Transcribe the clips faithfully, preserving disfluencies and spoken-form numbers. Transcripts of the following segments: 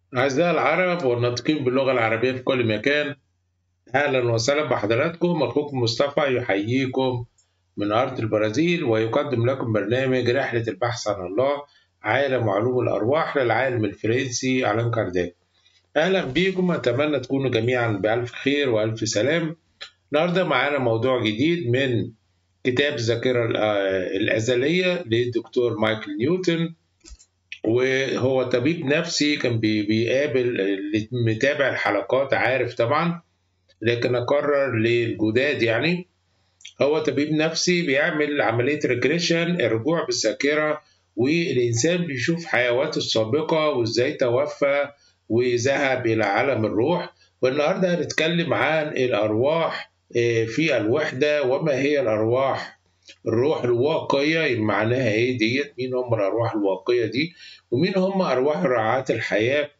أعزائي العرب والناطقين باللغة العربية في كل مكان، أهلا وسهلا بحضراتكم. أخوكم مصطفى يحييكم من أرض البرازيل ويقدم لكم برنامج رحلة البحث عن الله، عالم وعلوم الأرواح للعالم الفرنسي ألان كارداك. أهلا بيكم، أتمنى تكونوا جميعا بألف خير وألف سلام. النهاردة معانا موضوع جديد من كتاب الذاكرة الأزلية للدكتور مايكل نيوتن، وهو طبيب نفسي كان بي- بيقابل اللي متابع الحلقات عارف طبعا، لكن أكرر للجداد يعني. هو طبيب نفسي بيعمل عملية ريجريشن، الرجوع بالذاكرة، والإنسان بيشوف حياته السابقة وإزاي توفى وذهب إلى عالم الروح. والنهاردة هنتكلم عن الأرواح آه، في الوحدة، وما هي الأرواح. الروح الواقية معناها إيه ديت؟ مين هم الأرواح الواقية دي؟ ومين هم أرواح رعاة الحياة؟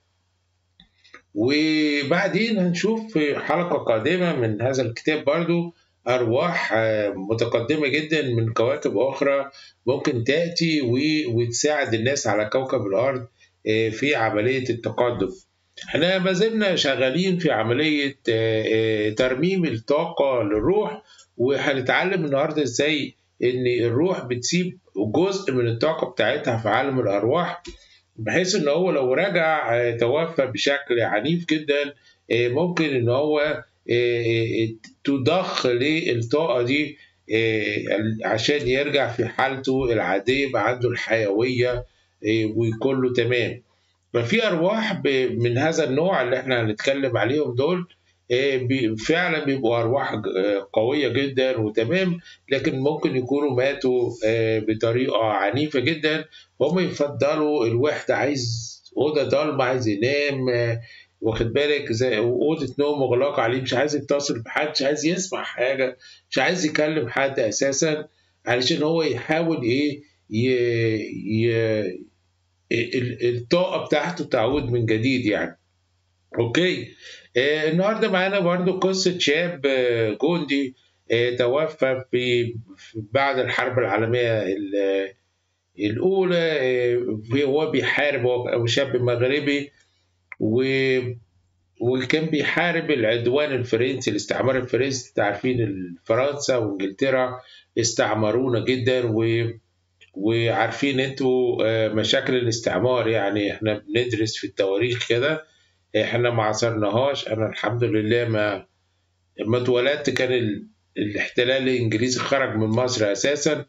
وبعدين هنشوف في حلقة قادمة من هذا الكتاب برضو أرواح آه، متقدمة جدا من كواكب أخرى ممكن تأتي و- وتساعد الناس على كوكب الأرض آه، في عملية التقدم. احنا ما زلنا شغالين في عملية آه، آه، ترميم الطاقة للروح، وهنتعلم النهاردة ازاي ان الروح بتسيب جزء من الطاقة بتاعتها في عالم الأرواح، بحيث ان هو لو رجع آه، توفى بشكل عنيف جدا، آه، ممكن ان هو آه، آه، تضخ للطاقة دي آه، عشان يرجع في حالته العادية، يبقى عنده الحيوية آه، وكله تمام. ففي أرواح ب- من هذا النوع اللي احنا هنتكلم عليهم دول آه، بي- فعلا بيبقوا أرواح آه، قوية جدا وتمام، لكن ممكن يكونوا ماتوا آه، بطريقة عنيفة جدا. فهم يفضلوا الوحدة، عايز أوضة ضلمة، عايز ينام آه، واخد بالك، زي أوضة نوم مغلقة عليه، مش عايز يتصل بحد، مش عايز يسمع حاجة، مش عايز يكلم حد أساسا، علشان هو يحاول إيه ي- ي- ال- الطاقة بتاعته تعود من جديد يعني. اوكي. آه النهارده معانا برضو قصة شاب آه جندي آه توفى في في- بعد الحرب العالمية ال- الأولى. آه هو بيحارب، هو شاب مغربي و- وكان بيحارب العدوان الفرنسي، الاستعمار الفرنسي. انتوا عارفين فرنسا وانجلترا استعمرونا جدا، و وعارفين انتوا آه، مشاكل الاستعمار، يعني احنا بندرس في التواريخ كده. احنا ما عاصرناهاش، انا الحمد لله ما لما اتولدت كان ال... الاحتلال الانجليزي خرج من مصر اساسا.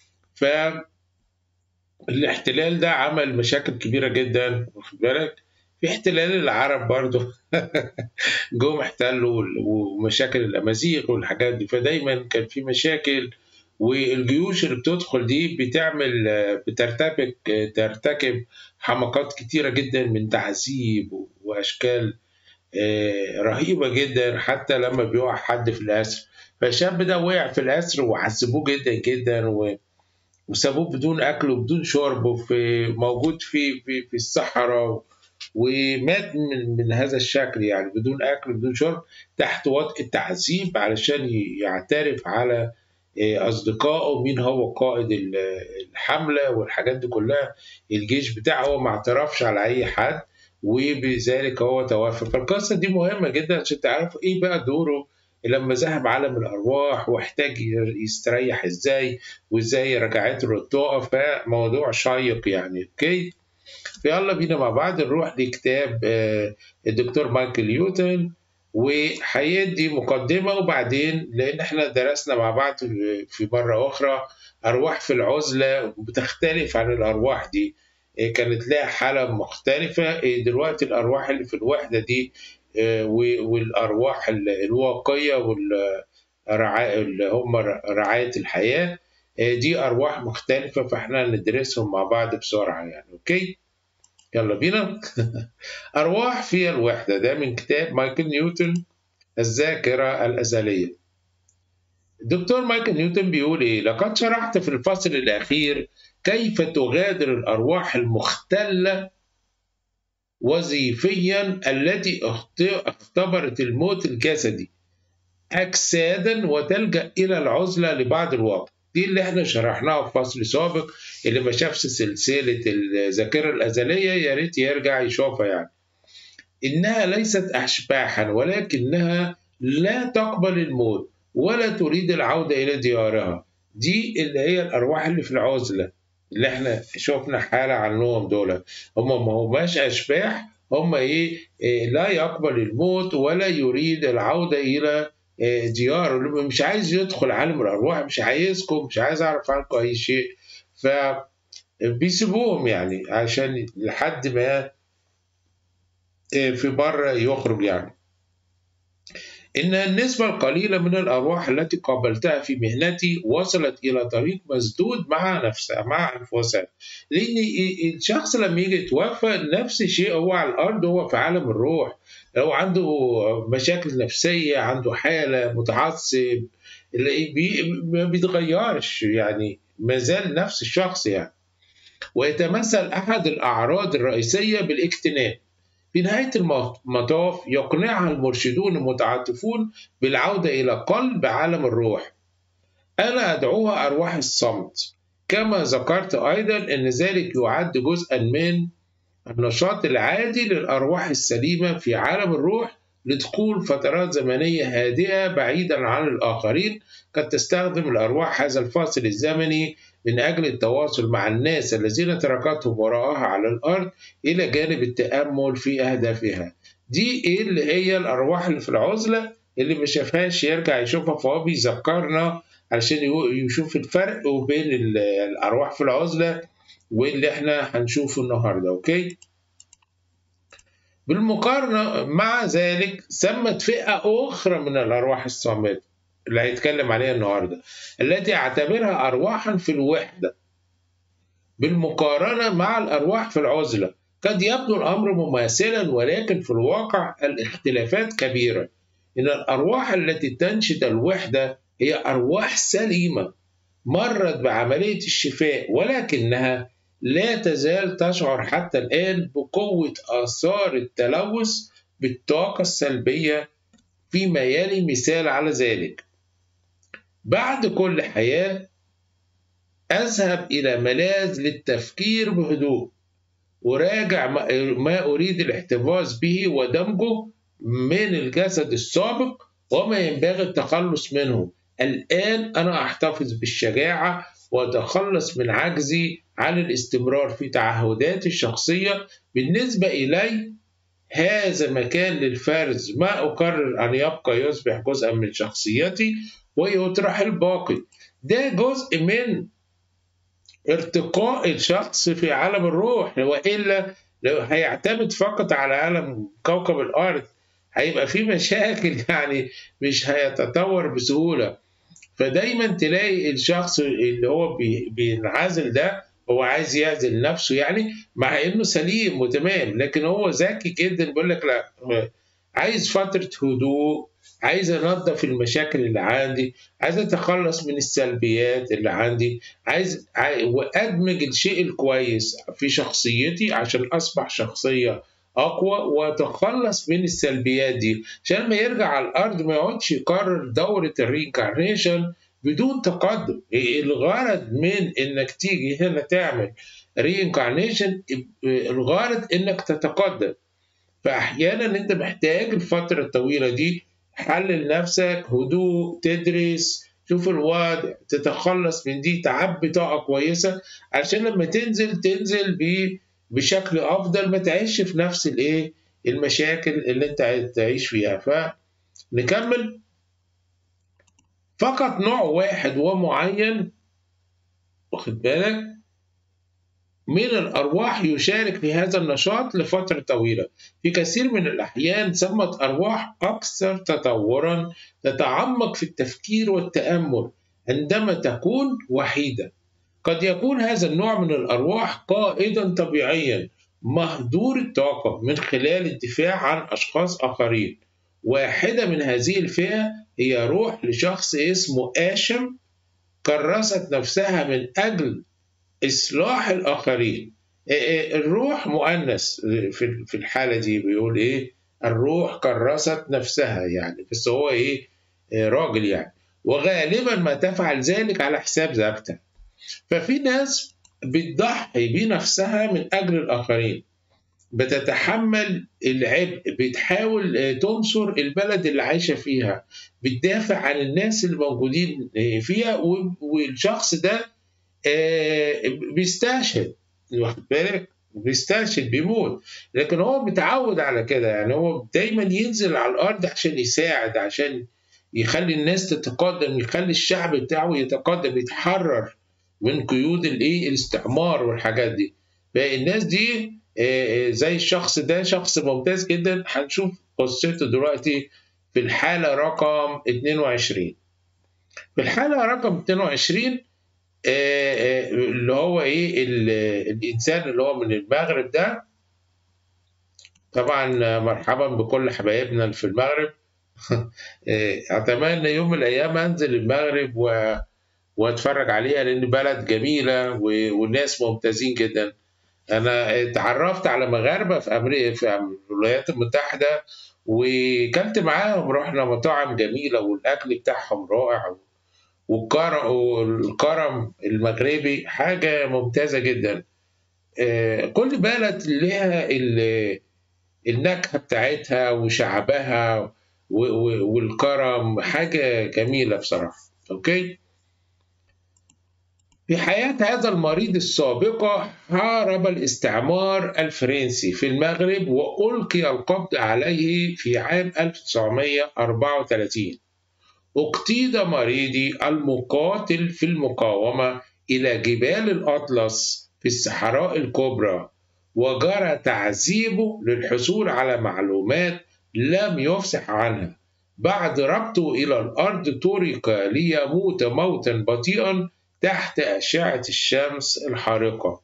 فالاحتلال ده عمل مشاكل كبيره جدا، واخد بالك. في احتلال العرب برضو جم احتلوا، ومشاكل الامازيغ والحاجات دي، فدايما كان في مشاكل. والجيوش اللي بتدخل دي بتعمل بترتكب ترتكب حماقات كتيرة جدا من تعذيب وأشكال آه، رهيبة جدا، حتى لما بيقع حد في الأسر. فالشاب ده وقع في الأسر وعذبوه جدا جدا، و- وسابوه بدون أكل وبدون شرب، وفي موجود في في في الصحراء، ومات من من هذا الشكل، يعني بدون أكل بدون شرب، تحت وطء التعذيب، علشان يعترف على آه، أصدقائه مين هو قائد ال- الحملة والحاجات دي كلها. الجيش بتاعه هو ما اعترفش على أي حد، وبذلك هو توفى. فالقصة دي مهمة جدا عشان تعرفوا إيه بقى دوره لما ذهب عالم الأرواح، واحتاج يستريح إزاي، وإزاي رجعت له الطاقة. فموضوع شيق يعني. أوكي، فيلا بينا مع بعض نروح لكتاب آه، الدكتور مايكل نيوتن، وهيدي مقدمة، وبعدين لأن احنا درسنا مع بعض في مرة أخرى أرواح في العزلة بتختلف عن الأرواح دي. آه، كانت لها حالة مختلفة. آه، دلوقتي الأرواح اللي في الوحدة دي آه، و- والأرواح ال- الواقية والرعاية اللي هم رعاية الحياة، آه، دي أرواح مختلفة، فاحنا ندرسهم مع بعض بسرعة يعني. أوكي، يلا بينا. أرواح في الوحدة، ده من كتاب مايكل نيوتن الذاكرة الأزلية. الدكتور مايكل نيوتن بيقول إيه؟ لقد شرحت في الفصل الأخير كيف تغادر الأرواح المختلة وظيفيا التي اختبرت الموت الجسدي أجسادا وتلجأ إلى العزلة لبعض الوقت. دي اللي احنا شرحناها في فصل سابق. اللي ما شافش سلسلة الذاكرة الأزلية يا ريت يرجع يشوفها يعني. إنها ليست أشباحا، ولكنها لا تقبل الموت ولا تريد العودة إلى ديارها. دي اللي هي الأرواح اللي في العزلة اللي احنا شفنا حالة عنهم دول. هم ما هماش أشباح، هم إيه, إيه لا يقبل الموت ولا يريد العودة إلى إيه دياره، مش عايز يدخل عالم الأرواح، مش عايزكم، مش عايز أعرف عنكم أي شيء. فبيسيبوهم يعني عشان لحد ما إيه في بره يخرج يعني. إن النسبة القليلة من الأرواح التي قابلتها في مهنتي وصلت إلى طريق مسدود مع نفسها مع أنفسها، لأن الشخص لما يجي يتوفى نفس الشيء هو على الأرض، هو في عالم الروح، لو عنده مشاكل نفسية، عنده حالة، متعصب، ما بيتغيرش يعني، ما زال نفس الشخص يعني. ويتمثل أحد الأعراض الرئيسية بالاكتئاب. في نهاية المطاف يقنعها المرشدون المتعاطفون بالعودة إلى قلب عالم الروح. أنا أدعوها أرواح الصمت. كما ذكرت أيضا أن ذلك يعد جزءا من النشاط العادي للأرواح السليمة في عالم الروح لدخول فترات زمنية هادئة بعيدا عن الآخرين. قد تستخدم الأرواح هذا الفاصل الزمني من أجل التواصل مع الناس الذين تركتهم وراءها على الأرض إلى جانب التأمل في أهدافها. دي إيه اللي هي الأرواح اللي في العزلة، اللي ما شافهاش يرجع يشوفها، فهو بيذكرنا علشان يشوف الفرق بين الأرواح في العزلة واللي احنا هنشوفه النهارده. اوكي. بالمقارنة مع ذلك ثمت فئة أخرى من الأرواح الصامتة اللي هيتكلم عليها النهارده، التي أعتبرها أرواحا في الوحدة. بالمقارنة مع الأرواح في العزلة قد يبدو الأمر مماثلا، ولكن في الواقع الاختلافات كبيرة. إن الأرواح التي تنشد الوحدة هي أرواح سليمة مرت بعملية الشفاء، ولكنها لا تزال تشعر حتى الآن بقوة آثار التلوث بالطاقة السلبية. فيما يلي مثال على ذلك: بعد كل حياة أذهب إلى ملاذ للتفكير بهدوء، أراجع ما أريد الاحتفاظ به ودمجه من الجسد السابق وما ينبغي التخلص منه. الآن أنا أحتفظ بالشجاعة وأتخلص من عجزي عن الاستمرار في تعهداتي الشخصية. بالنسبة إلي هذا مكان للفرز، ما أقرر أن يبقى يصبح جزءا من شخصيتي ويطرح الباقي. ده جزء من ارتقاء الشخص في عالم الروح، وإلا لو هيعتمد فقط على عالم كوكب الأرض هيبقى في مشاكل يعني، مش هيتطور بسهولة. فدايما تلاقي الشخص اللي هو بينعزل ده هو عايز يعزل نفسه يعني، مع انه سليم وتمام، لكن هو ذكي جدا بيقول لك لا، عايز فترة هدوء، عايز انظف المشاكل اللي عندي، عايز اتخلص من السلبيات اللي عندي، عايز وادمج الشيء الكويس في شخصيتي عشان اصبح شخصية اقوى واتخلص من السلبيات دي، عشان ما يرجع على الارض ما يقعدش يكرر دورة الرينكارنيشن بدون تقدم. الغرض من انك تيجي هنا تعمل رينكارنيشن، الغرض انك تتقدم. فاحيانا انت محتاج الفترة الطويلة دي حلل نفسك، هدوء، تدرس، شوف الوضع، تتخلص من دي، تعبي طاقة كويسة عشان لما تنزل تنزل بشكل افضل، ما تعيش في نفس الايه المشاكل اللي انت تعيش فيها. فنكمل. فقط نوع واحد ومعين، واخد بالك، من الأرواح يشارك في هذا النشاط لفترة طويلة. في كثير من الأحيان ثمة أرواح أكثر تطورا تتعمق في التفكير والتأمل عندما تكون وحيدة. قد يكون هذا النوع من الأرواح قائدا طبيعيا مهدور الطاقة من خلال الدفاع عن أشخاص آخرين. واحدة من هذه الفئة هي روح لشخص اسمه آشم، كرست نفسها من أجل إصلاح الآخرين. الروح مؤنث في الحالة دي، بيقول إيه؟ الروح كرست نفسها يعني، بس هو إيه؟ راجل يعني، وغالبا ما تفعل ذلك على حساب زوجتها. ففي ناس بتضحي بنفسها من أجل الآخرين، بتتحمل العبء، بتحاول تنصر البلد اللي عايشة فيها، بتدافع عن الناس اللي موجودين فيها، والشخص ده بيستشهد، واخد بالك؟ بيستشهد، بيموت، لكن هو متعود على كده. يعني هو دايما ينزل على الأرض عشان يساعد، عشان يخلي الناس تتقدم، يخلي الشعب بتاعه يتقدم، يتحرر من قيود الايه الاستعمار والحاجات دي. فالناس دي زي الشخص ده شخص ممتاز جدا. هنشوف قصته دلوقتي في الحالة رقم اتنين وعشرين. في الحالة رقم اتنين وعشرين اللي هو ايه الانسان اللي هو من المغرب ده. طبعا مرحبا بكل حبايبنا اللي في المغرب. اتمنى يوم من الايام انزل المغرب و... واتفرج عليها، لان بلد جميله والناس ممتازين جدا. انا اتعرفت على مغاربه في امريكا، في الولايات المتحده، وكلت معاهم، رحنا مطاعم جميله والاكل بتاعهم رائع، والكرم المغربي حاجه ممتازه جدا. كل بلد لها النكهه بتاعتها وشعبها والكرم، حاجه جميله بصراحه. اوكي. في حياة هذا المريض السابقة حارب الاستعمار الفرنسي في المغرب، وألقي القبض عليه في عام ألف وتسعمائة وأربعة وثلاثين. اقتيد مريضي المقاتل في المقاومة إلى جبال الأطلس في الصحراء الكبرى، وجرى تعذيبه للحصول على معلومات لم يفصح عنها. بعد ربطه إلى الأرض ترك ليموت موتا بطيئا تحت أشعة الشمس الحارقة.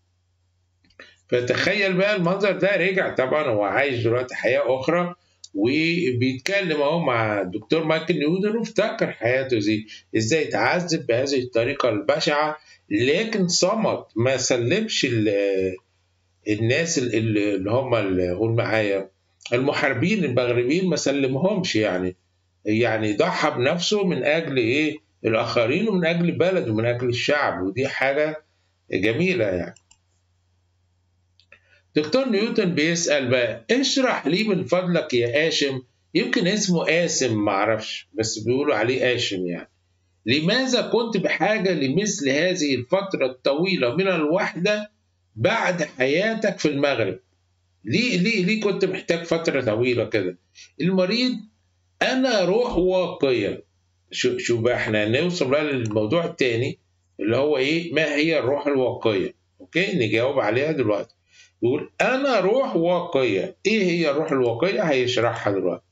فتخيل بقى المنظر ده. رجع طبعا، هو عايش دلوقتي حياة أخرى، وبيتكلم اهو مع الدكتور مايكل نيوتن، وافتكر حياته زي ازاي اتعذب بهذه الطريقة البشعة، لكن صمت، ما سلمش الناس اللي هم اللي قول معايا المحاربين المغربيين، ما سلمهمش. يعني يعني ضحى بنفسه من أجل إيه؟ الآخرين، ومن أجل بلده، ومن أجل الشعب، ودي حاجة جميلة يعني. دكتور نيوتن بيسأل بقى: اشرح لي من فضلك يا آشم، يمكن اسمه آسم معرفش، بس بيقولوا عليه آشم يعني، لماذا كنت بحاجة لمثل هذه الفترة الطويلة من الوحدة بعد حياتك في المغرب؟ ليه ليه ليه كنت محتاج فترة طويلة كده؟ المريض: أنا روح واقية. شو شو بقى، احنا نوصل بقى للموضوع التاني اللي هو ايه؟ ما هي الروح الواقية؟ اوكي، نجاوب عليها دلوقتي. يقول أنا روح واقية. إيه هي الروح الواقية؟ هيشرحها دلوقتي.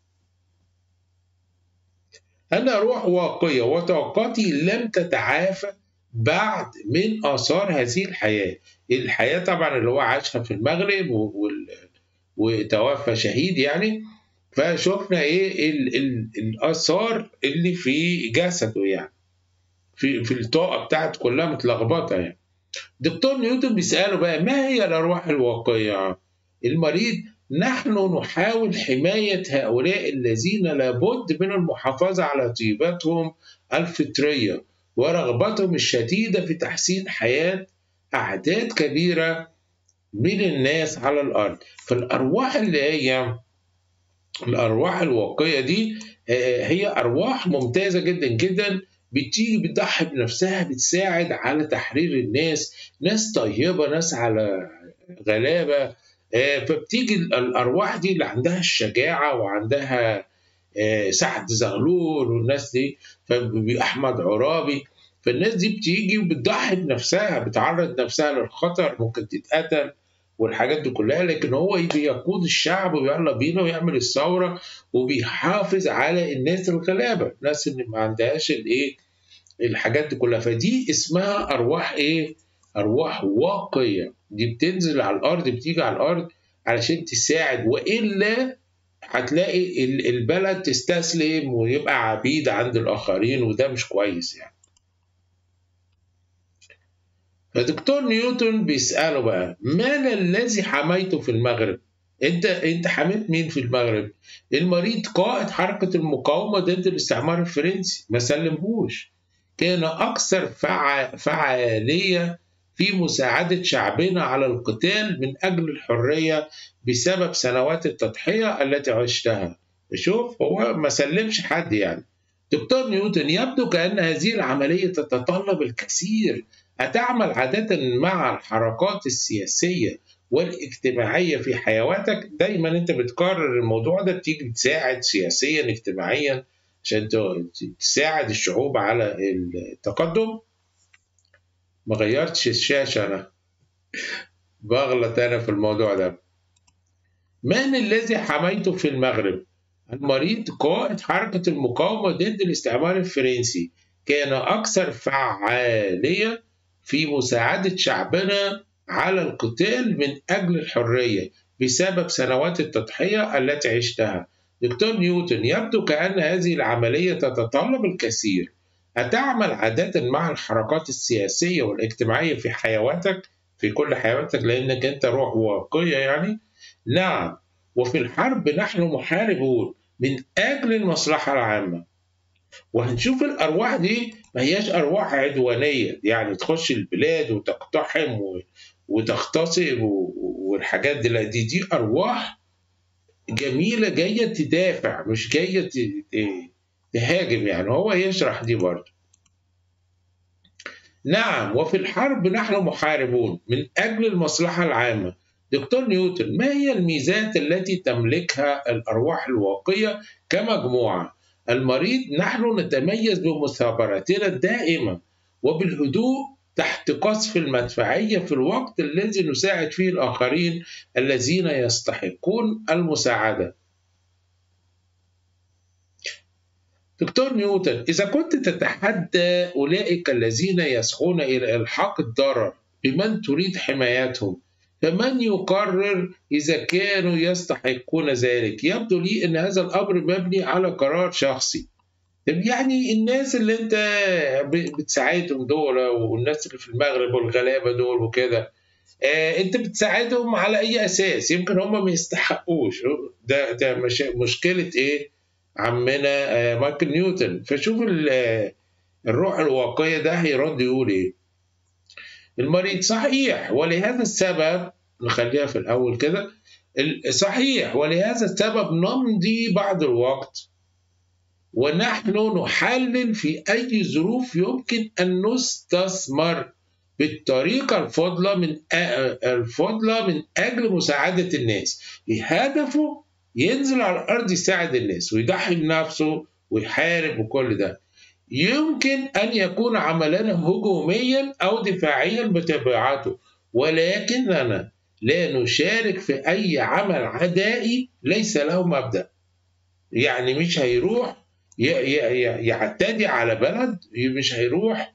أنا روح واقية، وطاقتي لم تتعافى بعد من آثار هذه الحياة. الحياة طبعا اللي هو عاشها في المغرب وال... وتوفى شهيد يعني. فشوفنا إيه ال... ال... الآثار اللي في جسده يعني، في في الطاقة بتاعت كلها متلخبطة يعني. دكتور نيوتن بيسأله بقى: ما هي الأرواح الواقية؟ المريض: نحن نحاول حماية هؤلاء الذين لابد من المحافظة على طيبتهم الفطرية ورغبتهم الشديدة في تحسين حياة أعداد كبيرة من الناس على الأرض. فالأرواح اللي هي الأرواح الواقية دي هي أرواح ممتازة جدا جدا، بتيجي بتضحي بنفسها، بتساعد على تحرير الناس، ناس طيبة، ناس على غلابة. فبتيجي الأرواح دي اللي عندها الشجاعة وعندها سعد زغلول والناس دي، فأحمد عرابي. فالناس دي بتيجي وبتضحي بنفسها، بتعرض نفسها للخطر، ممكن تتقتل والحاجات دي كلها، لكن هو بيقود الشعب ويلا بينا ويعمل الثورة، وبيحافظ على الناس الغلابة، الناس اللي ما عندهاش الايه الحاجات دي كلها. فدي اسمها أرواح ايه؟ أرواح واقية. دي بتنزل على الأرض، بتيجي على الأرض علشان تساعد، وإلا هتلاقي البلد تستسلم ويبقى عبيد عند الآخرين، وده مش كويس يعني. فدكتور نيوتن بيسأله بقى: من الذي حميته في المغرب؟ انت انت حميت مين في المغرب؟ المريض: قائد حركة المقاومة ضد الاستعمار الفرنسي، ما سلمهوش، كان أكثر فع... فعالية في مساعدة شعبنا على القتال من أجل الحرية بسبب سنوات التضحية التي عشتها. شوف هو ما سلمش حد يعني. دكتور نيوتن، يبدو كأن هذه العملية تتطلب الكثير. أتعمل عادة مع الحركات السياسية والاجتماعية في حياتك؟ دايما أنت بتكرر الموضوع ده، بتيجي تساعد سياسيا اجتماعيا عشان تساعد الشعوب على التقدم. ما غيرتش الشاشة، أنا بغلط أنا في الموضوع ده. من الذي حميته في المغرب؟ المريض قائد حركة المقاومة ضد الاستعمار الفرنسي، كان أكثر فعالية في مساعدة شعبنا على القتال من أجل الحرية بسبب سنوات التضحية التي عشتها. دكتور نيوتن، يبدو كأن هذه العملية تتطلب الكثير. أتعمل عادة مع الحركات السياسية والاجتماعية في حياتك في كل حياتك لأنك أنت روح واقعية يعني؟ نعم، وفي الحرب نحن محاربون من أجل المصلحة العامة. وهنشوف الأرواح دي ما هياش أرواح عدوانية يعني تخش البلاد وتقتحم وتغتصب والحاجات دي، لا، دي دي أرواح جميلة جاية تدافع مش جاية تهاجم يعني. هو يشرح دي برضه. نعم، وفي الحرب نحن محاربون من أجل المصلحة العامة. دكتور نيوتن، ما هي الميزات التي تملكها الأرواح الواقية كمجموعة؟ المريض، نحن نتميز بمثابرتنا الدائمة وبالهدوء تحت قصف المدفعية في الوقت الذي نساعد فيه الآخرين الذين يستحقون المساعدة. دكتور نيوتن، إذا كنت تتحدى أولئك الذين يسعون إلى إلحاق الضرر بمن تريد حمايتهم، فمن يقرر إذا كانوا يستحقون ذلك؟ يبدو لي أن هذا الأمر مبني على قرار شخصي. يعني الناس اللي أنت بتساعدهم دول والناس اللي في المغرب والغلابة دول وكده، أنت بتساعدهم على أي أساس؟ يمكن هم ما يستحقوش. ده ده مش مشكلة إيه عمنا مايكل نيوتن. فشوف الروح الواقية ده هيرد يقول إيه. المريض، صحيح، ولهذا السبب نخليها في الأول كده. صحيح، ولهذا السبب نمضي بعض الوقت ونحن نحلل في أي ظروف يمكن أن نستثمر بالطريقة الفضلى من الفضلى من أجل مساعدة الناس. هدفه ينزل على الأرض يساعد الناس ويضحي بنفسه ويحارب وكل ده. يمكن أن يكون عملنا هجوميا أو دفاعيا بطبيعته، ولكننا لا نشارك في أي عمل عدائي ليس له مبدأ. يعني مش هيروح يعتدي على بلد، مش هيروح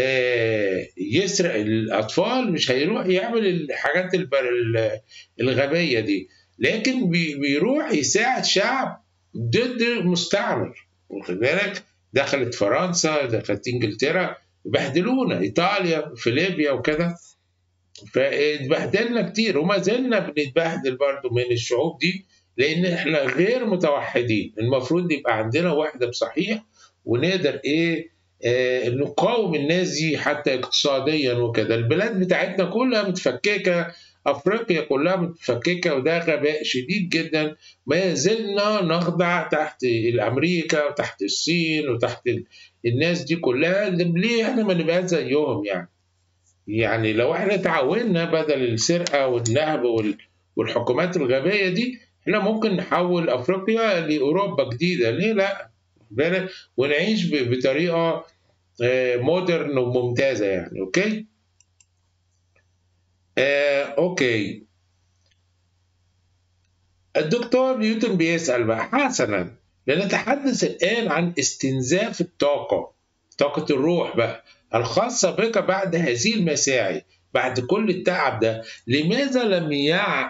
يسرق الأطفال، مش هيروح يعمل الحاجات الغبية دي، لكن بيروح يساعد شعب ضد مستعمر. واخد بالك؟ دخلت فرنسا، دخلت انجلترا، بهدلونا، ايطاليا في ليبيا وكذا، فاتبهدلنا كتير وما زلنا بنتبهدل برضو من الشعوب دي لان احنا غير متوحدين. المفروض يبقى عندنا وحده بصحيح ونقدر ايه آه نقاوم الناس دي حتى اقتصاديا وكذا. البلاد بتاعتنا كلها متفككه، افريقيا كلها متفككه، وده غباء شديد جدا. ما زلنا نخضع تحت الامريكا وتحت الصين وتحت الناس دي كلها. ليه احنا ما نبقى زيهم يعني؟ يعني لو احنا تعاوننا بدل السرقه والنهب والحكومات الغبيه دي، احنا ممكن نحول افريقيا لاوروبا جديده. ليه لا؟ ونعيش بطريقه مودرن وممتازه يعني. اوكي آه، اوكي. الدكتور نيوتن بيسأل بقى، حسنا، لنتحدث الآن عن استنزاف الطاقة، طاقة الروح بقى الخاصة بك بعد هذه المساعي، بعد كل التعب ده. لماذا لم يع...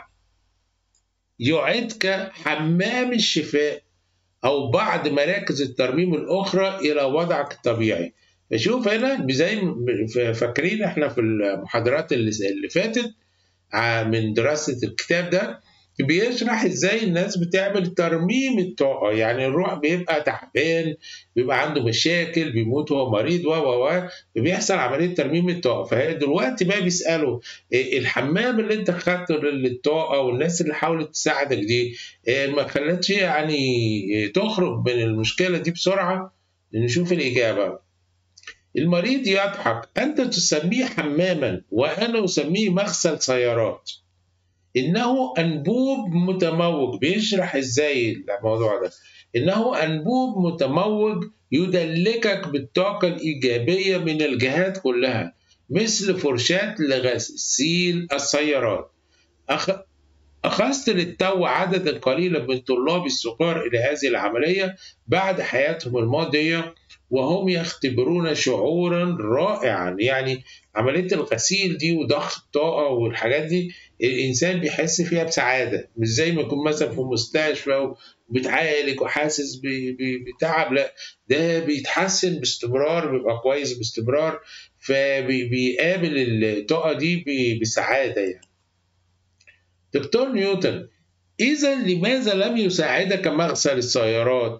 يعدك حمام الشفاء أو بعض مراكز الترميم الأخرى إلى وضعك الطبيعي؟ شوف هنا زي فاكرين احنا في المحاضرات اللي فاتت من دراسة الكتاب ده، بيشرح ازاي الناس بتعمل ترميم الطاقة، يعني الروح بيبقى تعبان، بيبقى عنده مشاكل، بيموت وهو مريض و و و بيحصل عملية ترميم الطاقة. فدلوقتي بقى بيسألوا إيه الحمام اللي انت خدته للطاقة والناس اللي حاولت تساعدك دي إيه ما خلتش يعني تخرج من المشكلة دي بسرعة؟ نشوف الإجابة. المريض يضحك: أنت تسميه حماما وأنا أسميه مغسل سيارات. إنه أنبوب متموج. بيشرح إزاي الموضوع ده. إنه أنبوب متموج يدلكك بالطاقة الإيجابية من الجهات كلها، مثل فرشاة لغسيل السيارات. أخ... أخذت للتو عددا قليلا من طلاب الصغار إلى هذه العملية بعد حياتهم الماضية، وهم يختبرون شعورا رائعا. يعني عملية الغسيل دي وضخ الطاقة والحاجات دي الإنسان بيحس فيها بسعادة، مش زي ما يكون مثلا في مستشفى وبيتعالج وحاسس بتعب، لا ده بيتحسن باستمرار، بيبقى كويس باستمرار، فبيقابل الطاقة دي بسعادة يعني. دكتور نيوتن: إذا لماذا لم يساعدك مغسل السيارات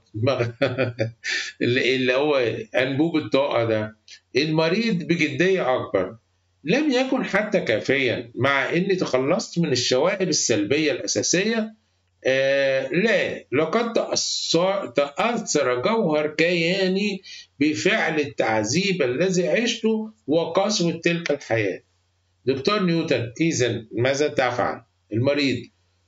اللي هو أنبوب الطاقة ده؟ المريض بجدية أكبر: لم يكن حتى كافيا، مع أني تخلصت من الشوائب السلبية الأساسية. آه لا، لقد تأثر, تأثر جوهر كياني بفعل التعذيب الذي عشته وقسوة تلك الحياة. دكتور نيوتن: إذا ماذا تفعل؟ المريض: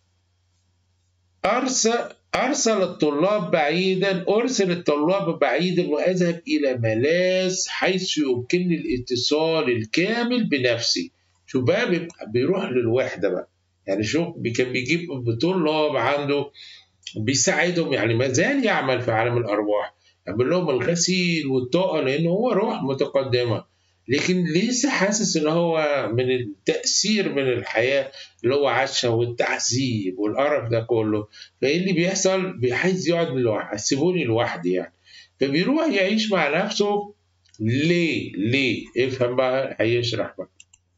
أرسل أرسل الطلاب بعيدا أرسل الطلاب بعيدا وأذهب إلى ملاذ حيث يمكنني الاتصال الكامل بنفسي. شوف بقى بيروح للوحدة بقى، يعني شوف كان بيجيب طلاب عنده بيساعدهم، يعني ما زال يعمل في عالم الأرواح، يعمل لهم الغسيل والطاقة لأنه هو روح متقدمة، لكن لسه حاسس ان هو من التأثير من الحياة اللي هو عاشها والتعذيب والقرف ده كله. فايه اللي بيحصل؟ عايز يقعد لوحده، سيبوني لوحدي يعني. فبيروح يعيش مع نفسه. ليه؟ ليه؟ افهم بقى، هيشرح بقى.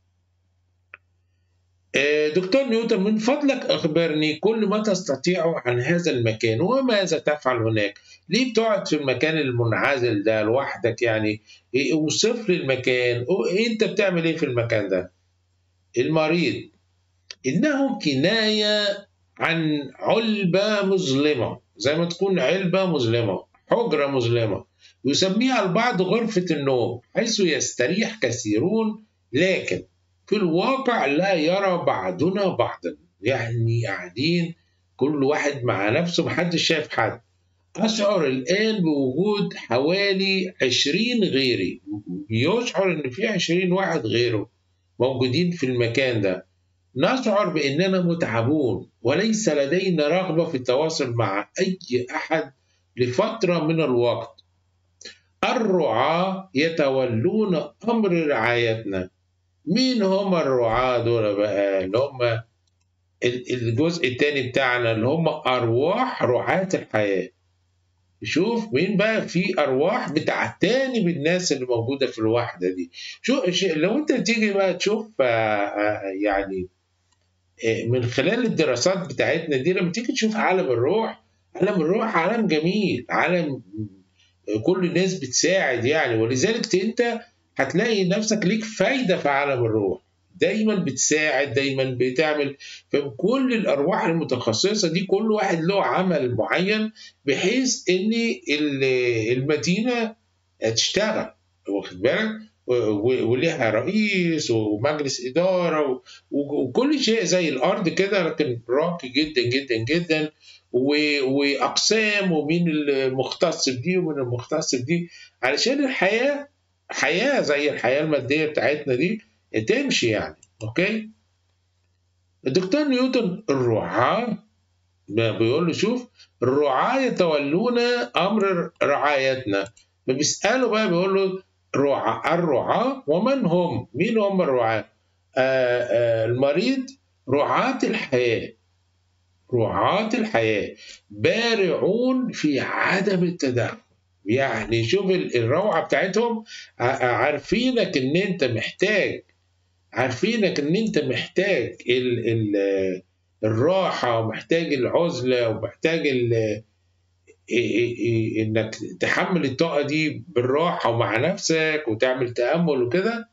دكتور نيوتن: من فضلك أخبرني كل ما تستطيع عن هذا المكان وماذا تفعل هناك. ليه بتقعد في المكان المنعزل ده لوحدك يعني؟ اوصف لي المكان، أنت بتعمل إيه في المكان ده؟ المريض: إنه كناية عن علبة مظلمة، زي ما تكون علبة مظلمة، حجرة مظلمة، يسميها البعض غرفة النوم، حيث يستريح كثيرون، لكن في الواقع لا يرى بعضنا بعضا. يعني قاعدين كل واحد مع نفسه، محدش شايف حد. أشعر الآن بوجود حوالي عشرين غيري، بيشعر إن في عشرين واحد غيره موجودين في المكان ده. نشعر بأننا متعبون وليس لدينا رغبة في التواصل مع أي أحد لفترة من الوقت. الرعاة يتولون أمر رعايتنا. مين هم الرعاة دول بقى؟ اللي هم الجزء الثاني بتاعنا، اللي هم أرواح رعاة الحياة. شوف مين بقى؟ في أرواح بتعتني بالناس اللي موجودة في الوحدة دي. شو لو أنت تيجي بقى تشوف يعني من خلال الدراسات بتاعتنا دي، لما تيجي تشوف عالم الروح، عالم الروح عالم جميل، عالم كل الناس بتساعد يعني، ولذلك انت هتلاقي نفسك ليك فايدة في عالم الروح، دايما بتساعد، دايما بتعمل. فكل الأرواح المتخصصة دي كل واحد له عمل معين بحيث ان المدينة تشتغل، واخد بالك؟ وليها رئيس ومجلس إدارة وكل شيء زي الأرض كده، لكن راقي جدا جدا جدا، وأقسام، ومين المختص بدي ومين المختص بدي، علشان الحياة حياة زي الحياة المادية بتاعتنا دي تمشي يعني. أوكي؟ الدكتور نيوتن: الرعاة بيقول له شوف، الرعاة يتولون أمر رعايتنا. فبيسأله بقى بيقول له رعاة الرعاة ومن هم؟ مين هم الرعاة؟ آآ آآ المريض: رعاة الحياة. رعاة الحياة بارعون في عدم التدخل. يعني شوف الروعة بتاعتهم، عارفينك ان انت محتاج، عارفينك ان انت محتاج ال ال الراحة ومحتاج العزلة ومحتاج انك تحمل الطاقة دي بالراحة ومع نفسك وتعمل تأمل وكده،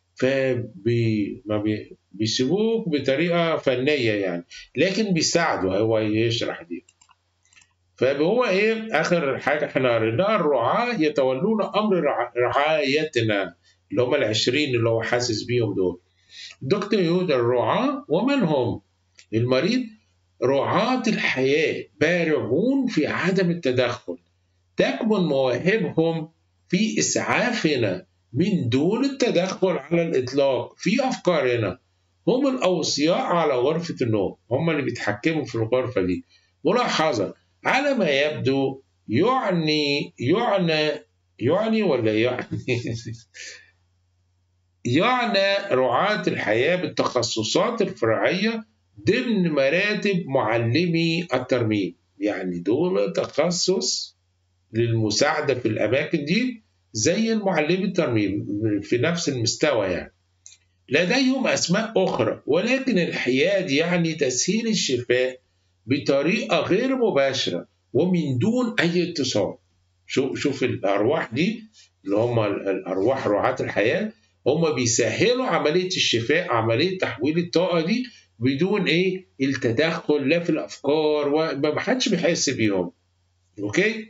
فبيسيبوك بطريقة فنية يعني، لكن بيساعدوا هو يشرح دي. فهو ايه اخر حاجة احنا قريناها؟ الرعاة يتولون امر رعايتنا، اللي هم العشرين اللي هو حاسس بيهم دول. دكتور يهودا الرعاة ومن هم؟ المريض. رعاة الحياة بارعون في عدم التدخل، تكمن مواهبهم في إسعافنا من دون التدخل على الإطلاق في أفكارنا. هم الأوصياء على غرفة النوم، هم اللي بيتحكموا في الغرفة دي. ملاحظة على ما يبدو يعني يعني يعني ولا يعني يعني رعاة الحياة بالتخصصات الفرعية ضمن مراتب معلمي الترميم، يعني دول تخصص للمساعدة في الأماكن دي زي المعلمي الترميم في نفس المستوى يعني. لديهم أسماء أخرى، ولكن الحياد يعني تسهيل الشفاء بطريقة غير مباشرة ومن دون أي اتصال. شوف شوف الأرواح دي اللي هم الأرواح رعاة الحياة، هم بيسهلوا عملية الشفاء، عملية تحويل الطاقة دي بدون إيه التدخل لا في الأفكار، وما حدش بيحس بيهم. أوكي؟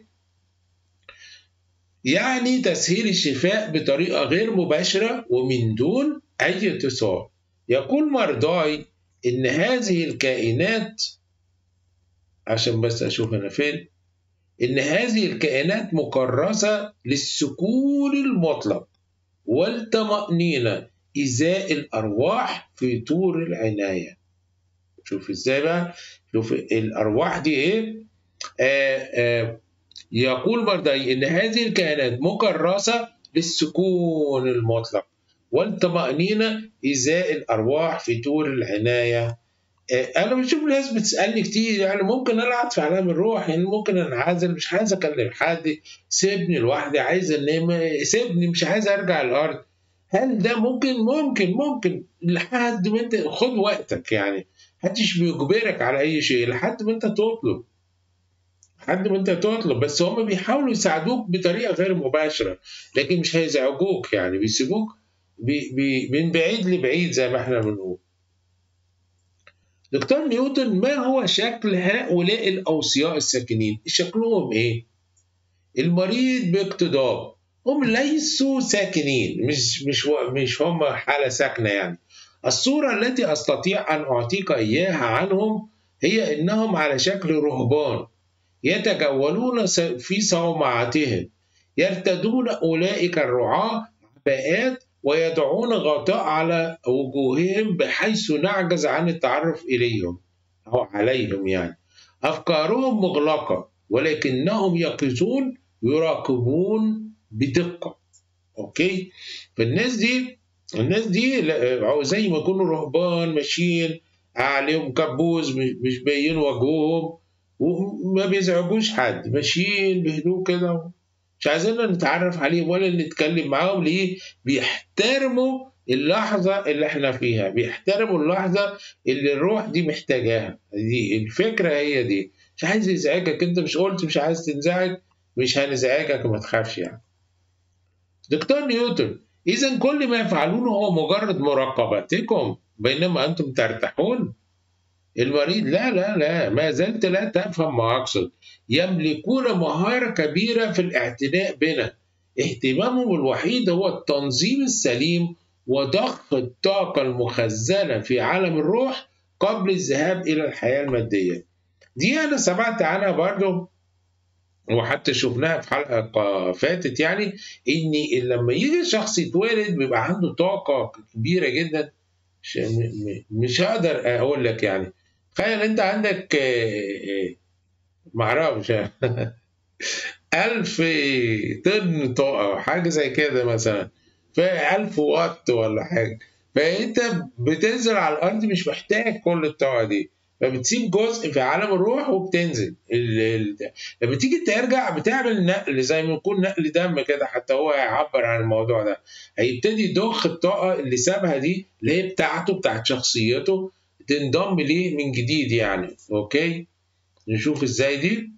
يعني تسهيل الشفاء بطريقة غير مباشرة ومن دون أي اتصال. يقول مرضاي إن هذه الكائنات، عشان بس أشوف أنا فين، إن هذه الكائنات مكرسة للسكون المطلق والطمأنينة إزاء الأرواح في طور العناية. شوف إزاي بقى، شوف الأرواح دي إيه. آه آه يقول مرضاي إن هذه الكائنات مكرسة للسكون المطلق والطمأنينة إزاء الأرواح في طور العناية. أنا بشوف ناس بتسألني كتير، يعني ممكن ألعب في عالم الروح، يعني ممكن أنعزل، مش عايز أكلم حد، سيبني لوحدي، عايز أنام، سيبني، مش عايز أرجع الأرض. هل ده ممكن؟ ممكن ممكن لحد ما أنت خد وقتك، يعني محدش بيجبرك على أي شيء لحد ما أنت تطلب، لحد ما أنت تطلب. بس هم بيحاولوا يساعدوك بطريقة غير مباشرة، لكن مش هيزعجوك، يعني بيسيبوك بي بي من بعيد لبعيد زي ما احنا بنقول. دكتور نيوتن، ما هو شكل هؤلاء الأوصياء الساكنين؟ شكلهم إيه؟ المريض باقتضاب هم ليسوا ساكنين، مش مش مش هم حالة ساكنة يعني. الصورة التي أستطيع أن أعطيك إياها عنهم هي إنهم على شكل رهبان يتجولون في صومعتهم، يرتدون أولئك الرعاة عباءات ويضعون غطاء على وجوههم بحيث نعجز عن التعرف إليهم أو عليهم يعني. أفكارهم مغلقة ولكنهم يقظون، يراقبون بدقة. أوكي؟ فالناس دي الناس دي زي ما يكونوا رهبان ماشيين عليهم كبوز، مش باين وجوههم وما بيزعجوش حد، ماشيين بهدوء كده، مش عايزين نتعرف عليهم ولا نتكلم معاهم. ليه؟ بيحترموا اللحظة اللي احنا فيها، بيحترموا اللحظة اللي الروح دي محتاجاها. دي الفكرة، هي دي. مش عايز يزعجك، انت مش قلت مش عايز تنزعج؟ مش هنزعجك، ما تخافش يعني. دكتور نيوتن، إذا كل ما يفعلونه هو مجرد مراقبتكم بينما أنتم ترتاحون؟ المريض، لا لا لا، ما زلت لا تفهم ما أقصد. يملكون مهارة كبيرة في الاعتناء بنا، اهتمامهم الوحيد هو التنظيم السليم وضخ الطاقة المخزنة في عالم الروح قبل الذهاب إلى الحياة المادية. دي أنا سمعت عنها برضو وحتى شفناها في حلقة فاتت، يعني إن لما يجي شخص يتولد بيبقى عنده طاقة كبيرة جدا، مش, مش هقدر أقول لك يعني. تخيل أنت عندك معرفش ألف طن طاقة حاجة زي كده مثلا، فألف واط ولا حاجة، فأنت بتنزل على الأرض مش محتاج كل الطاقة دي، فبتسيب جزء في عالم الروح وبتنزل. ال... ال... لما تيجي ترجع بتعمل نقل زي ما يكون نقل دم كده، حتى هو هيعبر عن الموضوع ده. هيبتدي يضخ الطاقة اللي سابها دي اللي هي بتاعته بتاعت شخصيته تنضم ليه من جديد يعني. اوكي، نشوف ازاي دي.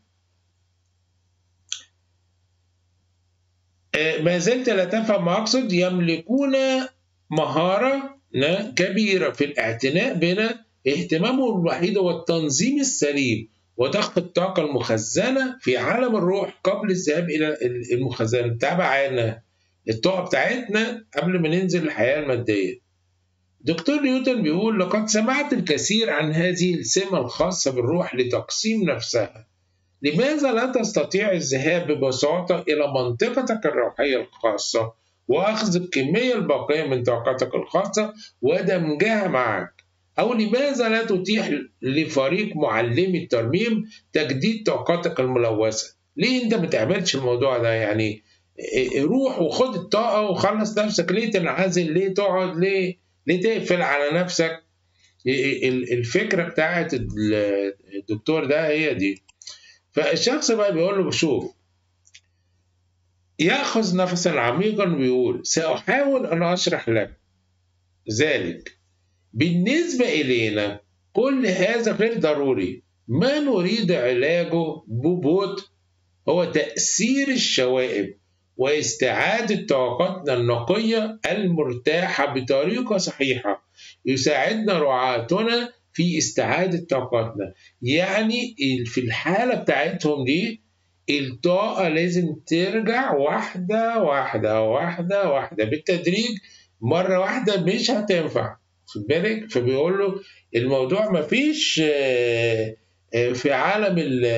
ما زلت لا تفهم ما أقصد. يملكون مهارة كبيرة في الاعتناء بنا، اهتمامهم الوحيد هو التنظيم السليم وضخ الطاقة المخزنة في عالم الروح قبل الذهاب إلى المخزن. تبعنا الطاقة بتاعتنا قبل ما ننزل الحياة المادية. دكتور نيوتن بيقول: لقد سمعت الكثير عن هذه السمة الخاصة بالروح لتقسيم نفسها. لماذا لا تستطيع الذهاب ببساطة إلى منطقتك الروحية الخاصة وأخذ الكمية الباقية من طاقتك الخاصة ودمجها معك؟ أو لماذا لا تتيح لفريق معلمي الترميم تجديد طاقتك الملوثة؟ ليه أنت ما تعملش الموضوع ده؟ يعني روح وخد الطاقة وخلص نفسك. ليه تنعزل؟ ليه تقعد؟ ليه ليه تقفل على نفسك؟ الفكرة بتاعت الدكتور ده هي دي. فالشخص بقى بيقول له: شوف، يأخذ نفسا عميقا ويقول: سأحاول أن أشرح لك ذلك. بالنسبة إلينا كل هذا غير ضروري. ما نريد علاجه ببطء هو تأثير الشوائب واستعادة طاقتنا النقية المرتاحة بطريقة صحيحة. يساعدنا رعاتنا في استعادة طاقتنا. يعني في الحالة بتاعتهم دي الطاقة لازم ترجع واحدة واحدة واحدة واحدة بالتدريج. مرة واحدة مش هتنفع، خد بالك. فبيقول له الموضوع مفيش في عالم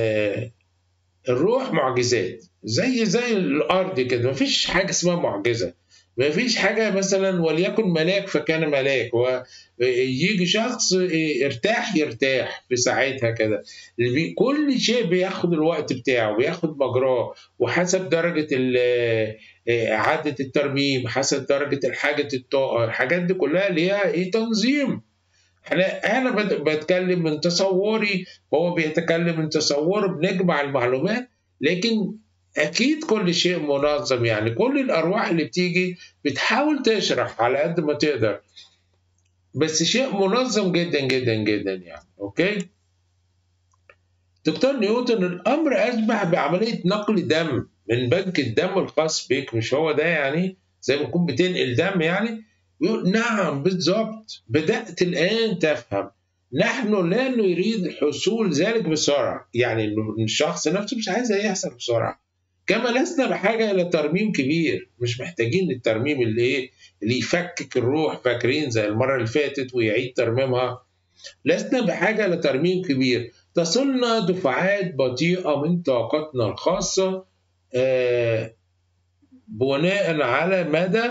الروح معجزات زي زي الأرض كده. مفيش حاجة اسمها معجزة. مفيش حاجة مثلا وليكن ملاك فكان ملاك، ويجي شخص ارتاح يرتاح في ساعتها كده. كل شيء بياخد الوقت بتاعه، بياخد مجراه، وحسب درجة إعادة الترميم، حسب درجة حاجة الطاقة. الحاجات دي كلها ليها إيه؟ تنظيم. أنا بتكلم من تصوري وهو بيتكلم من تصوره، بنجمع المعلومات، لكن أكيد كل شيء منظم. يعني كل الأرواح اللي بتيجي بتحاول تشرح على قد ما تقدر، بس شيء منظم جدا جدا جدا يعني. أوكي. دكتور نيوتن: الأمر أشبه بعملية نقل دم من بنك الدم الخاص بك. مش هو ده يعني زي ما تكون بتنقل دم يعني؟ يقول: نعم بالضبط، بدأت الآن تفهم. نحن لا نريد حصول ذلك بسرعة. يعني الشخص نفسه مش عايز يحصل بسرعة. كما لسنا بحاجة إلى ترميم كبير. مش محتاجين الترميم اللي إيه اللي يفكك الروح، فاكرين زي المرة اللي فاتت ويعيد ترميمها. لسنا بحاجة لترميم كبير. تصلنا دفعات بطيئة من طاقتنا الخاصة آه بناء على مدى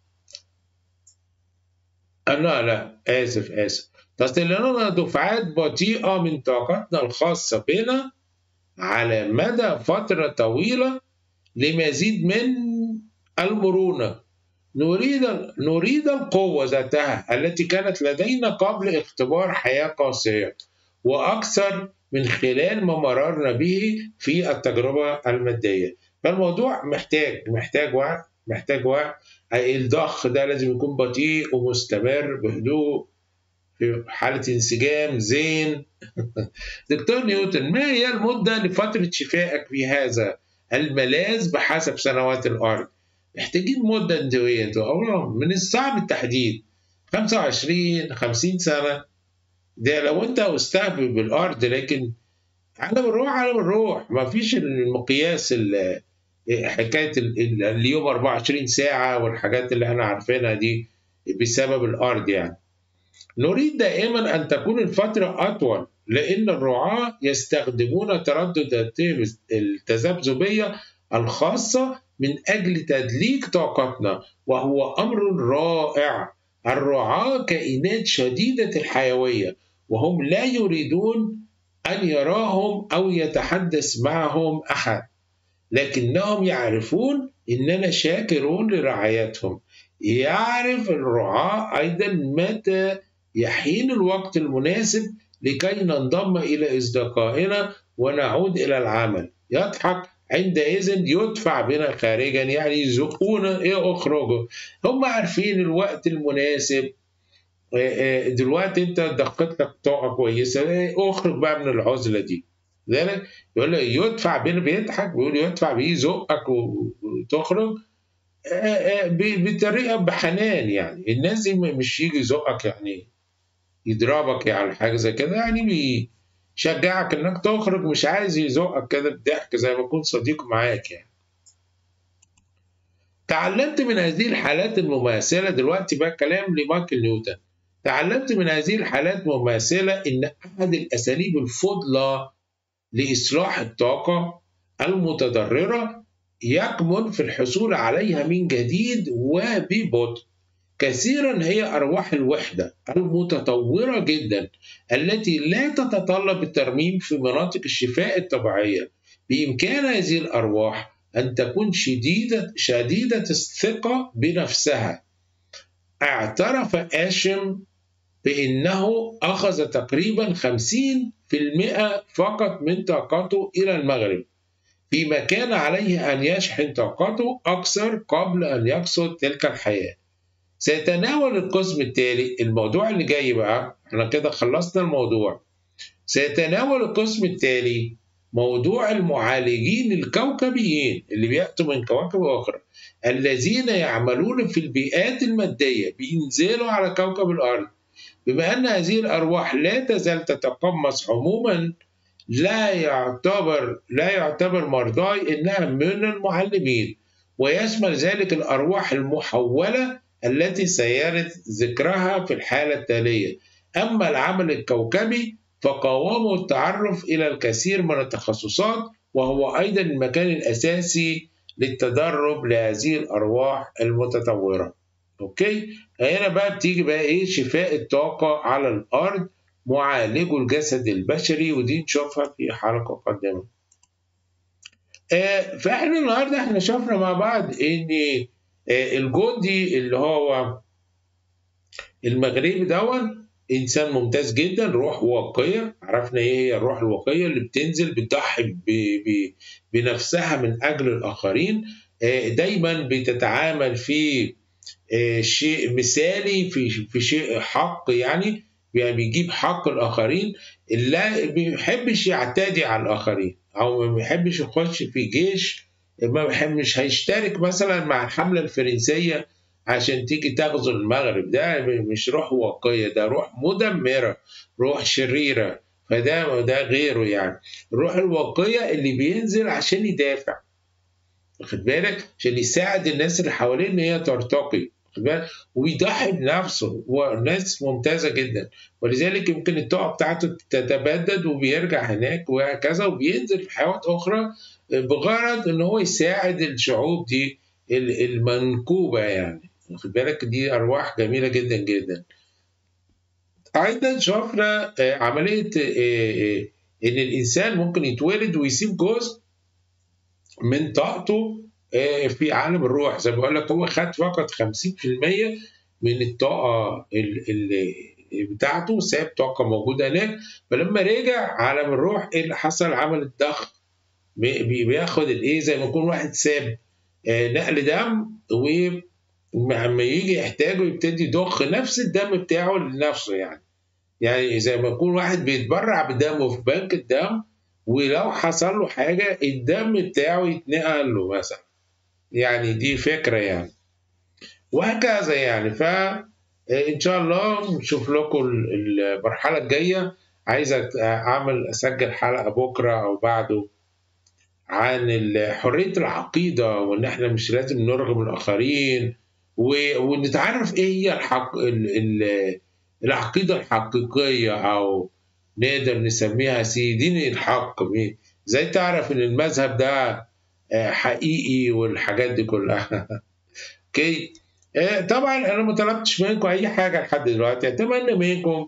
لا لا آسف آسف تصل لنا دفعات بطيئة من طاقتنا الخاصة بنا على مدى فترة طويلة لمزيد من المرونة. نريد نريد القوة ذاتها التي كانت لدينا قبل اختبار حياة قاسية وأكثر من خلال ما مررنا به في التجربة المادية. فالموضوع محتاج محتاج وقت، محتاج وقت. الضخ ده لازم يكون بطيء ومستمر بهدوء في حالة انسجام زين. دكتور نيوتن: ما هي المدة لفترة شفائك في هذا الملاذ بحسب سنوات الأرض؟ محتاجين مدة انتوية من الصعب التحديد. خمسة وعشرين خمسين سنة ده لو انت مستهبل بالأرض، لكن عالم الروح عالم الروح ما فيش المقياس حكاية اليوم أربعة وعشرين ساعة والحاجات اللي احنا عارفينها دي بسبب الأرض. يعني نريد دائما أن تكون الفترة أطول، لأن الرعاة يستخدمون تردداتهم التذبذبية الخاصة من أجل تدليك طاقتنا، وهو أمر رائع. الرعاة كائنات شديدة الحيوية، وهم لا يريدون أن يراهم أو يتحدث معهم أحد، لكنهم يعرفون أننا شاكرون لرعايتهم. يعرف الرعاة أيضا متى يحين الوقت المناسب لكي ننضم إلى أصدقائنا ونعود إلى العمل. يضحك عندئذ يدفع بنا خارجا، يعني يزقونا إيه اخرجوا. هم عارفين الوقت المناسب دلوقتي انت دقت لك طاقه كويسه، اخرج بقى من العزله دي. لذلك يقول لك يدفع بين، بيضحك بيقول يدفع بيه يزقك وتخرج بطريقه بحنان. يعني الناس دي مش يجي يزقك يعني يضربك على حاجه زي كده، يعني بيشجعك انك تخرج، مش عايز يزقك كده بضحك زي ما يكون صديق معاك يعني. تعلمت من هذه الحالات المماثله، دلوقتي بقى كلام لمايكل نيوتن، تعلمت من هذه الحالات المماثله ان احد الاساليب الفضلى لاصلاح الطاقه المتضرره يكمن في الحصول عليها من جديد وببطء. كثيرا هي أرواح الوحدة المتطورة جدا التي لا تتطلب الترميم في مناطق الشفاء الطبيعية. بإمكان هذه الأرواح أن تكون شديدة شديدة الثقة بنفسها. اعترف آشم بأنه أخذ تقريبا خمسين بالمئة فقط من طاقته إلى المغرب، فيما كان عليه أن يشحن طاقته أكثر قبل أن يقصد تلك الحياة. سيتناول القسم التالي الموضوع اللي جاي بقى، احنا كده خلصنا الموضوع. سيتناول القسم التالي موضوع المعالجين الكوكبيين اللي بيأتوا من كواكب أخرى، الذين يعملون في البيئات المادية، بينزلوا على كوكب الأرض. بما أن هذه الأرواح لا تزال تتقمص عموما، لا يعتبر لا يعتبر مرضاي إنها من المعلمين، ويشمل ذلك الأرواح المحولة التي سيرد ذكرها في الحالة التالية. أما العمل الكوكبي فقاوموا التعرف إلى الكثير من التخصصات، وهو أيضا المكان الأساسي للتدرب لهذه الأرواح المتطورة. أوكي، هنا بقى بتيجي بقى إيه شفاء الطاقة على الأرض، معالجو الجسد البشري، ودي نشوفها في حلقة قادمة. آه فإحنا النهاردة إحنا شفنا مع بعض إن الجندي اللي هو المغربي دون انسان ممتاز جدا، روح واقيه. عرفنا ايه هي الروح الواقيه؟ اللي بتنزل بتضحي بنفسها من اجل الاخرين، دايما بتتعامل في شيء مثالي، في في شيء حق، يعني يعني بيجيب حق الاخرين، لا بيحبش يعتدي على الاخرين، او ما بيحبش يخش في جيش، ما بيحب مش هيشترك مثلا مع الحمله الفرنسيه عشان تيجي تغزو المغرب. ده مش روح واقيه، ده روح مدمره، روح شريره. فده ده غيره يعني. الروح الواقيه اللي بينزل عشان يدافع، واخد بالك، عشان يساعد الناس اللي حواليه ان هي ترتقي، واخد بالك، ويضحي بنفسه. وناس ممتازه جدا، ولذلك يمكن الطاقه بتاعته تتبدد وبيرجع هناك وهكذا، وبينزل في حيوات اخرى بغرض ان هو يساعد الشعوب دي المنكوبه يعني، واخد بالك. دي ارواح جميله جدا جدا. ايضا شفنا عمليه ان الانسان ممكن يتولد ويسيب جزء من طاقته في عالم الروح. زي ما بقول لك هو خد فقط خمسين بالمئة من الطاقه اللي بتاعته، ساب طاقه موجوده هناك. فلما رجع عالم الروح ايه اللي حصل؟ عمل الضخ، بياخد الايه زي ما يكون واحد ساب نقل دم، ولما يجي يحتاجه يبتدي يضخ نفس الدم بتاعه لنفسه. يعني يعني زي ما يكون واحد بيتبرع بدمه في بنك الدم، ولو حصل له حاجة الدم بتاعه يتنقل له مثلا. يعني دي فكرة يعني، وهكذا يعني. فإن شاء الله نشوف لكم المرحلة الجاية. عايز أعمل أسجل حلقة بكرة أو بعده عن حرية العقيدة، وإن إحنا مش لازم نرغم الآخرين، ونتعرف إيه هي الحق العقيدة الحقيقية، أو نقدر نسميها دين الحق. زي تعرف ان المذهب ده حقيقي والحاجات دي كلها. اوكي، طبعا انا ما طلبتش منكم اي حاجه لحد دلوقتي. اتمنى منكم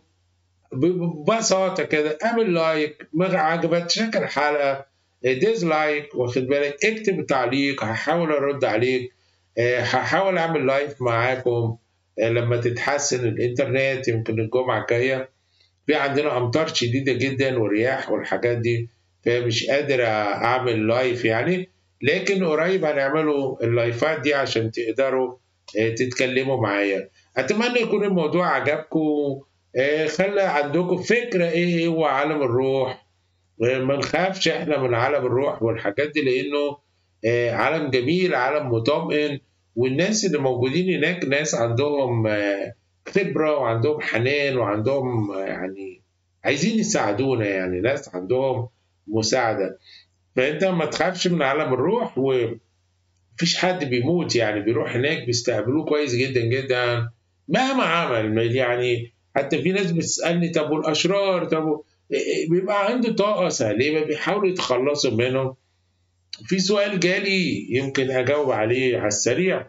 ببساطه كده اعمل لايك، ما عجبتش الحلقه ديزلايك، واخد بالك، اكتب تعليق، هحاول ارد عليك، هحاول اعمل لايف معاكم لما تتحسن الانترنت. يمكن الجمعه الجايه في عندنا امطار شديده جدا ورياح والحاجات دي، فمش قادر اعمل لايف يعني، لكن قريب هنعملوا اللايفات دي عشان تقدروا تتكلموا معايا. أتمنى يكون الموضوع عجبكم. آه، خلى عندكم فكرة إيه هو عالم الروح. ما نخافش إحنا من عالم الروح والحاجات دي، لأنه آه، عالم جميل، عالم مطمئن. والناس اللي موجودين هناك ناس عندهم آه، خبرة وعندهم حنان وعندهم آه، يعني عايزين يساعدونا، يعني ناس عندهم مساعدة. فأنت ما تخافش من عالم الروح، ومفيش حد بيموت يعني بيروح هناك بيستقبلوه كويس جدا جدا مهما عمل. يعني حتى في ناس بتسألني طب والأشرار، طب بيبقى عنده طاقة سليمة بيحاولوا يتخلصوا منهم. في سؤال جالي يمكن أجاوب عليه على السريع.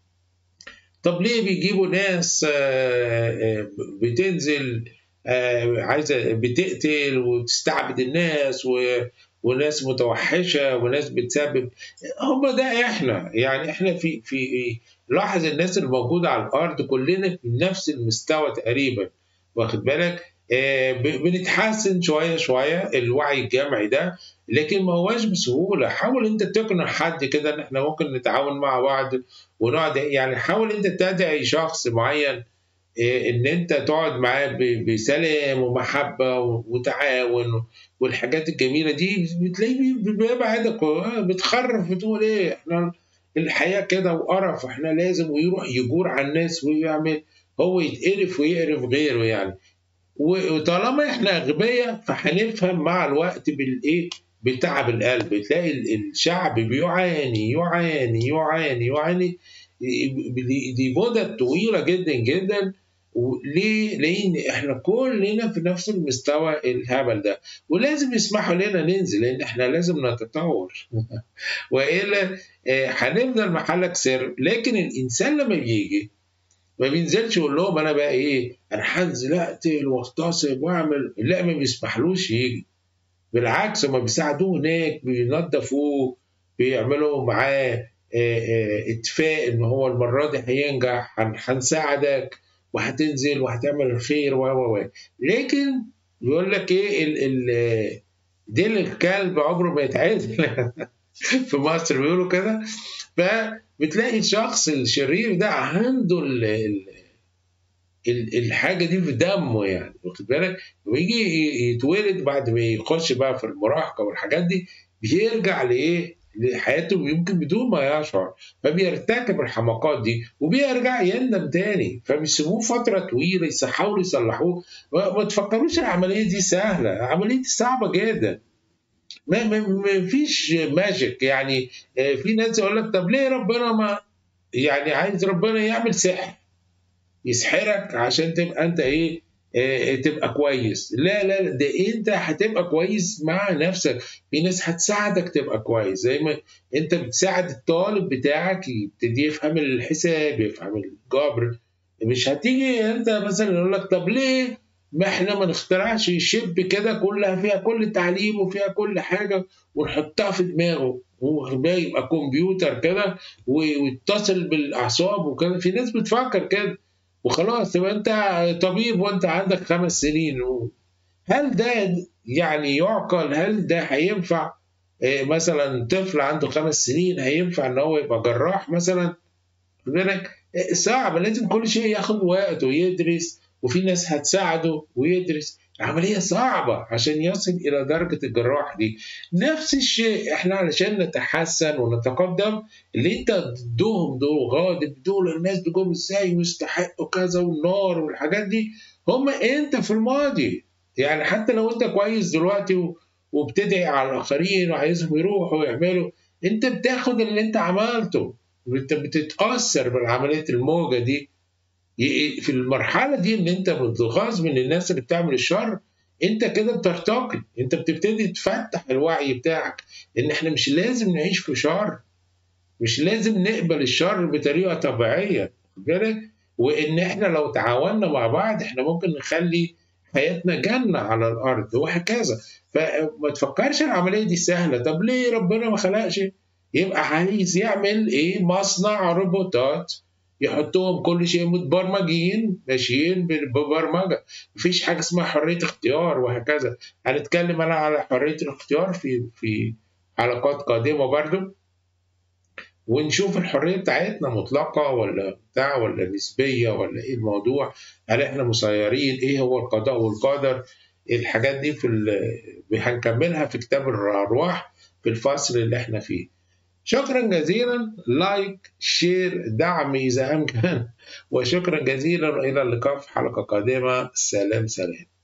طب ليه بيجيبوا ناس آه، آه، بتنزل آه، عايزة بتقتل وتستعبد الناس و... وناس متوحشة وناس بتسبب. هم ده احنا، يعني احنا في في لاحظ الناس اللي موجودة على الأرض كلنا في نفس المستوى تقريبا، واخد بالك. آه، ب- بنتحسن شوية شوية الوعي الجمعي ده، لكن ما هواش بسهولة. حاول انت تقنع حد كده ان احنا ممكن نتعاون مع بعض ونقعد، يعني حاول انت تدعي شخص معين إيه، ان انت تقعد معاه ب- بسلام ومحبه وتعاون والحاجات الجميله دي، بتلاقيه بي- بيبعدك آه، بتخرف بتقول ايه احنا الحياه كده وقرف، احنا لازم ويروح يجور على الناس ويعمل هو يتقرف ويقرف غيره يعني. وطالما احنا اغبياء فهنفهم مع الوقت بالايه، بتعب القلب. تلاقي ال- الشعب بيعاني يعاني يعاني يعاني دي دي مدة طويلة جدا جدا. وليه؟ لأن احنا كلنا في نفس المستوى الهبل ده، ولازم يسمحوا لنا ننزل لأن احنا لازم نتطور وإلا آه، هنفضل محلك سر. لكن الإنسان لما بيجي ما بينزلش يقول لهم انا بقى ايه، انا هنزل اقتل واغتصب واعمل، لا ما بيسمحلوش يجي. بالعكس هم بيساعدوه هناك، بينظفوه، بيعملوا معاه آه، آه، اتفاق ان هو المره دي هينجح، هن- هنساعدك وهتنزل وهتعمل الخير و و و لكن يقول لك ايه ال ال ديل الكلب عمره ما يتعدل في مصر بيقولوا كده. فبتلاقي الشخص الشرير ده عنده ال ال ال- الحاجه دي في دمه، يعني واخد بالك. ويجي ي- يتولد بعد ما يخش بقى في المراهقه والحاجات دي، بيرجع لايه، لحياته يمكن بدون ما يشعر، فبيرتكب الحماقات دي وبيرجع يندم تاني. فبيسيبوه فتره طويله يحاولوا يصلحوه. ما ما تفكروش العمليه دي سهله، العمليه دي صعبه جدا. ما, ما, ما فيش ماجيك يعني. آه، في ناس يقول لك طب ليه ربنا ما، يعني عايز ربنا يعمل سحر يسحرك عشان تبقى انت ايه، اه تبقى كويس. لا لا لا، ده انت هتبقى كويس مع نفسك. في ناس هتساعدك تبقى كويس زي ما انت بتساعد الطالب بتاعك يبتدي يفهم الحساب يفهم الجبر. مش هتيجي انت مثلا يقول لك طب ليه ما احنا ما نخترعش شيب كده كلها فيها كل تعليم وفيها كل حاجه ونحطها في دماغه وده يبقى كمبيوتر كده ويتصل بالاعصاب وكده. في ناس بتفكر كده وخلاص تبقى انت طبيب وانت عندك خمس سنين. هل ده يعني يعقل؟ هل ده هينفع؟ إيه مثلا طفل عنده خمس سنين هينفع ان هو يبقى جراح مثلا؟ خد بالك إيه، صعب. لازم كل شيء ياخد وقت ويدرس وفي ناس هتساعده ويدرس. عملية صعبة عشان يصل إلى درجة الجراح دي. نفس الشيء إحنا علشان نتحسن ونتقدم، اللي أنت ضدهم دول غاضب دول الناس دول جم إزاي ويستحقوا كذا والنار والحاجات دي، هم أنت في الماضي. يعني حتى لو أنت كويس دلوقتي و- وبتدعي على الآخرين وعايزهم يروحوا ويعملوا، أنت بتاخد اللي أنت عملته. انت بتتاثر بالعمليه الموجه دي. ي- في المرحله دي ان انت بتغاظ من الناس اللي بتعمل الشر، انت كده بترتقي، انت بتبتدي تفتح الوعي بتاعك ان احنا مش لازم نعيش في شر، مش لازم نقبل الشر بطريقه طبيعيه، خد بالك. وان احنا لو تعاوننا مع بعض احنا ممكن نخلي حياتنا جنه على الارض وهكذا. فما تفكرش العمليه دي سهله. طب ليه ربنا ما خلقش؟ يبقى عايز يعمل ايه، مصنع روبوتات يحطوهم كل شيء متبرمجين ماشيين ببرمجه. مفيش حاجه اسمها حريه اختيار وهكذا. هنتكلم انا على حريه الاختيار في في حلقات قادمه برضو. ونشوف الحرية بتاعتنا مطلقة ولا بتاع ولا نسبية ولا إيه الموضوع، هل إحنا مسيرين، إيه هو القضاء والقدر. الحاجات دي في هنكملها في كتاب الأرواح في الفصل اللي إحنا فيه. شكرا جزيلا، لايك شير دعم إذا أمكن، وشكرا جزيلا، إلى اللقاء في حلقة قادمة. سلام سلام.